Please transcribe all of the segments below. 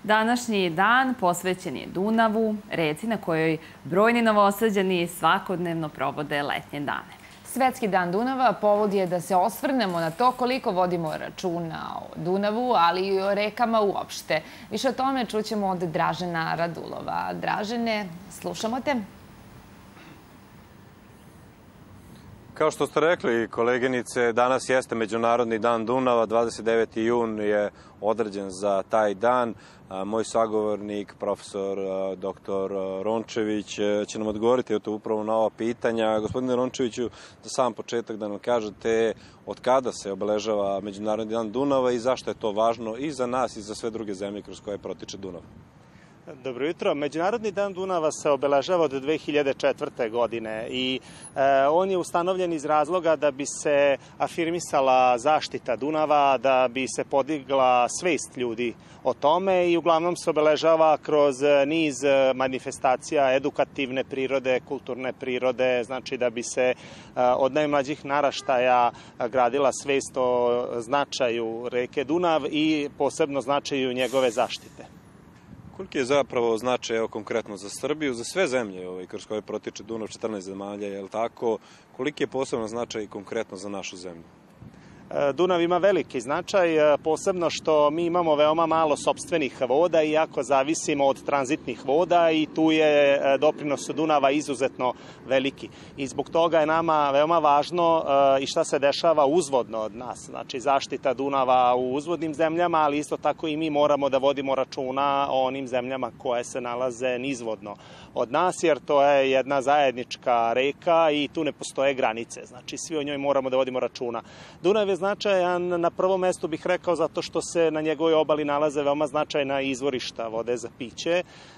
Današnji dan posvećen je Dunavu, reci na kojoj brojni Novosađani svakodnevno provode letnje dane. Svetski dan Dunava povod je da se osvrnemo na to koliko vodimo računa o Dunavu, ali i o rekama uopšte. Više o tome čućemo od Dražena Radulova. Dražene, slušamo te. Kao što ste rekli, koleginice, danas jeste Međunarodni dan Dunava, 29. jun je određen za taj dan. Moj sagovornik, profesor dr. Rončević, će nam odgovoriti upravo na ova pitanja. Gospodine Rončeviću, za sam početak da nam kažete od kada se obeležava Međunarodni dan Dunava i zašto je to važno i za nas i za sve druge zemlje kroz koje protiče Dunav. Dobro jutro. Međunarodni dan Dunava se obeležava od 2004. godine i on je ustanovljen iz razloga da bi se afirmisala zaštita Dunava, da bi se podigla svest ljudi o tome i uglavnom se obeležava kroz niz manifestacija edukativne prirode, kulturne prirode, znači da bi se od najmlađih naraštaja gradila svest o značaju reke Dunav i posebno značaju njegove zaštite. Koliki je zapravo značaj, evo konkretno za Srbiju, za sve zemlje kroz koje protiče Dunav, 14 zemalja, je li tako? Koliki je posebno značaj konkretno za našu zemlju? Dunav ima veliki značaj, posebno što mi imamo veoma malo sopstvenih voda i jako zavisimo od tranzitnih voda i tu je doprinos Dunava izuzetno veliki. I zbog toga je nama veoma važno i šta se dešava uzvodno od nas. Znači zaštita Dunava u uzvodnim zemljama, ali isto tako i mi moramo da vodimo računa o onim zemljama koje se nalaze nizvodno od nas, jer to je jedna zajednička reka i tu ne postoje granice. Znači svi o njoj moramo da vodimo računa. Dunav je značajan, na prvom mestu bih rekao, zato što se na njegovoj obali nalaze veoma značajna izvorišta vode za piće.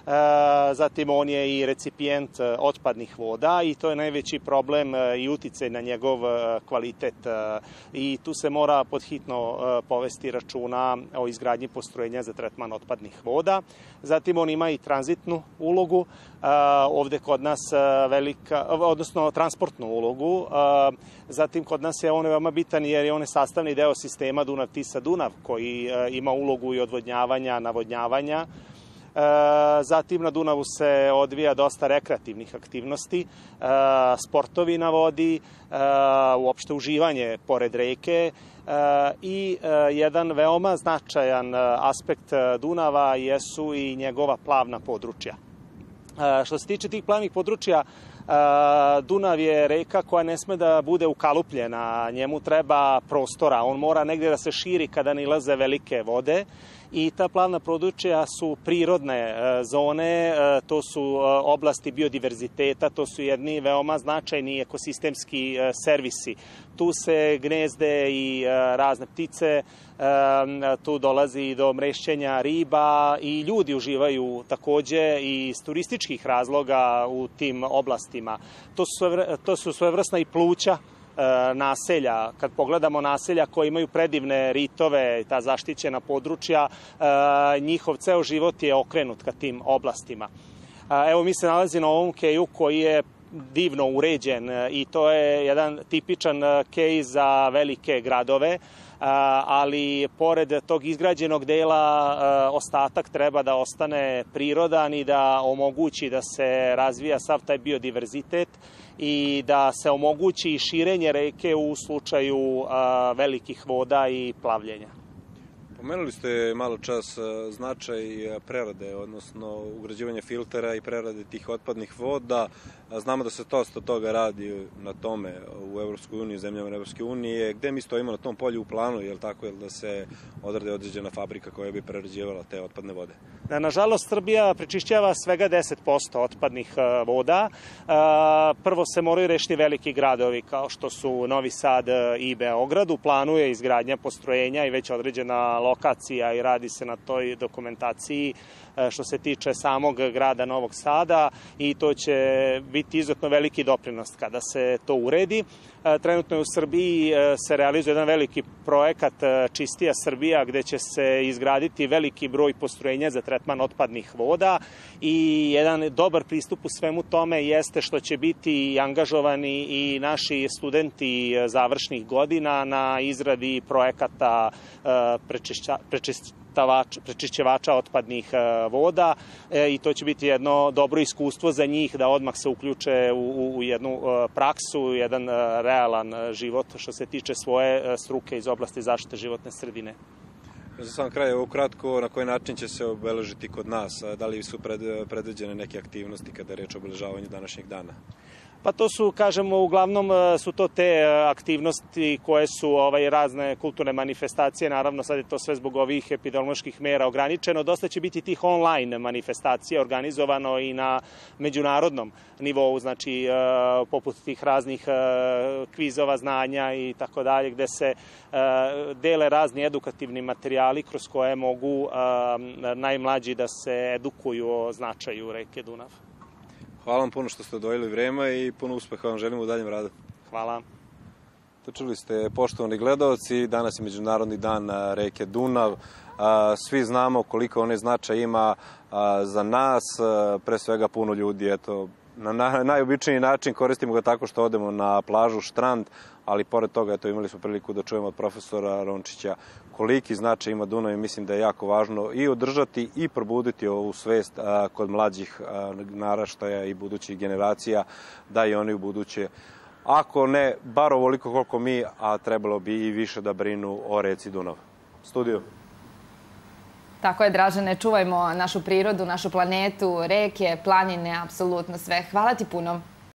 Zatim on je i recipijent otpadnih voda i to je najveći problem i uticaj na njegov kvalitet. I tu se mora podhitno povesti računa o izgradnji postrojenja za tretman otpadnih voda. Zatim on ima i tranzitnu ulogu, ovde kod nas transportnu ulogu. Zatim kod nas je on veoma bitan jer je on sastavni deo sistema Dunav-Tisa-Dunav koji ima ulogu i odvodnjavanja, navodnjavanja. Zatim na Dunavu se odvija dosta rekreativnih aktivnosti, sportovi na vodi, uopšte uživanje pored reke i jedan veoma značajan aspekt Dunava jesu i njegova plavna područja. Što se tiče tih plavnih područja, Dunav je reka koja ne sme da bude ukalupljena, njemu treba prostora, on mora negdje da se širi kada nilaze velike vode i ta plavna područja su prirodne zone, to su oblasti biodiverziteta, to su jedni veoma značajni ekosistemski servisi. Tu se gnezde i razne ptice, tu dolazi do mrešćenja riba i ljudi uživaju takođe i iz turističkih razloga u tim oblastima. To su svojevrsna i pluća naselja. Kad pogledamo naselja koje imaju predivne ritove, ta zaštićena područja, njihov ceo život je okrenut ka tim oblastima. Evo mi se nalazi na ovom keju koji je divno uređen i to je jedan tipičan kej za velike gradove, ali pored tog izgrađenog dela ostatak treba da ostane prirodan i da omogući da se razvija sav taj biodiverzitet i da se omogući i širenje reke u slučaju velikih voda i plavljenja. Pomenuli ste malo čas značaj prerade, odnosno ugrađivanje filtera i prerade tih otpadnih voda. Znamo da se dosta toga radi na tome u EU, zemljama EU. Gde mi stojimo na tom polju u planu, je li tako, da se odrade određena fabrika koja bi prerađivala te otpadne vode? Nažalost, Srbija prečišćava svega 10% otpadnih voda. Prvo se moraju rešiti veliki gradovi kao što su Novi Sad i Beograd. U planu je izgradnja postrojenja i već određena lokacija i radi se na toj dokumentaciji što se tiče samog grada Novog Sada i to će biti izuzetno veliki doprinos kada se to uredi. Trenutno je u Srbiji se realizuje jedan veliki projekat Čistija Srbija gde će se izgraditi veliki broj postrojenja za tretman otpadnih voda i jedan dobar pristup u svemu tome jeste što će biti angažovani i naši studenti završnih godina na izradi projekata prečišćevača otpadnih voda i to će biti jedno dobro iskustvo za njih da odmah se uključe u jednu praksu, u jedan realan život što se tiče svoje struke iz oblasti zaštite životne sredine. Za sam kraj, ukratko, na koji način će se obeležiti kod nas? Da li su predviđene neke aktivnosti kada je reč o obeležavanju današnjeg dana? Pa to su, kažemo, uglavnom su to te aktivnosti koje su razne kulturne manifestacije, naravno sad je to sve zbog ovih epidemioloških mera ograničeno. Dosta će biti tih online manifestacija organizovano i na međunarodnom nivou, znači poput tih raznih kvizova znanja i tako dalje, gde se dele razni edukativni materijali kroz koje mogu najmlađi da se edukuju o značaju reke Dunav. Hvala vam puno što ste odvojili vreme i puno uspeha vam želimo u daljem radu. Hvala. To čuli ste, poštovani gledalci, danas je Međunarodni dan reke Dunav. Svi znamo koliko one značaj ima za nas, pre svega puno ljudi. Eto, na najobičniji način koristimo ga tako što odemo na plažu, štrand, ali pored toga eto, imali smo priliku da čujemo od profesora Rončića koliki značaj ima Dunav i mislim da je jako važno i održati i probuditi ovu svest kod mlađih naraštaja i budućih generacija, da i oni u buduće, ako ne bar ovoliko koliko mi, a trebalo bi i više da brinu o reci Dunav. Studio. Tako je, Dražene, čuvajmo našu prirodu, našu planetu, reke, planine, apsolutno sve. Hvala ti puno.